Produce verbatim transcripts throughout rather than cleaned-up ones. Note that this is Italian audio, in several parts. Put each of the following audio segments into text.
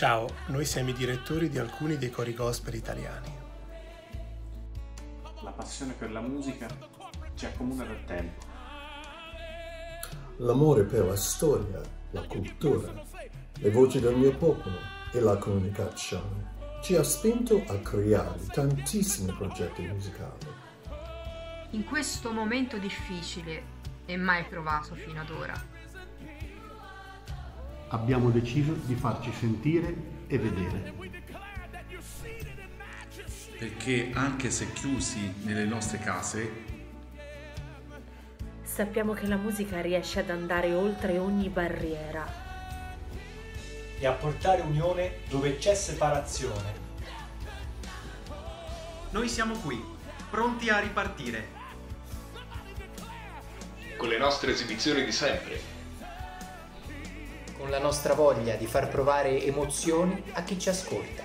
Ciao, noi siamo i direttori di alcuni dei cori gospel italiani. La passione per la musica ci accomuna da tempo. L'amore per la storia, la cultura, le voci del mio popolo e la comunicazione ci ha spinto a creare tantissimi progetti musicali. In questo momento difficile e mai provato fino ad ora, abbiamo deciso di farci sentire e vedere. Perché anche se chiusi nelle nostre case, sappiamo che la musica riesce ad andare oltre ogni barriera e a portare unione dove c'è separazione. Noi siamo qui, pronti a ripartire. Con le nostre esibizioni di sempre. Con la nostra voglia di far provare emozioni a chi ci ascolta.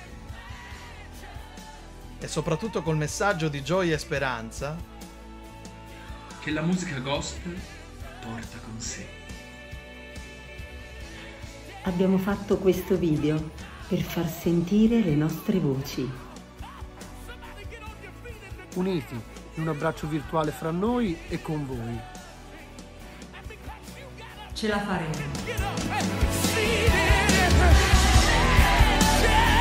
E soprattutto col messaggio di gioia e speranza che la musica gospel porta con sé. Abbiamo fatto questo video per far sentire le nostre voci. Uniti in un abbraccio virtuale fra noi e con voi. Ce la faremo.